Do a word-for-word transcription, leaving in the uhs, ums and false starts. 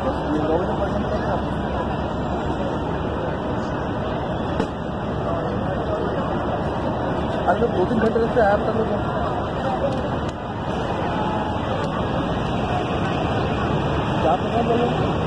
आज लोग दो तीन घंटे लगते हैं आप सब लोग क्या पता बोलो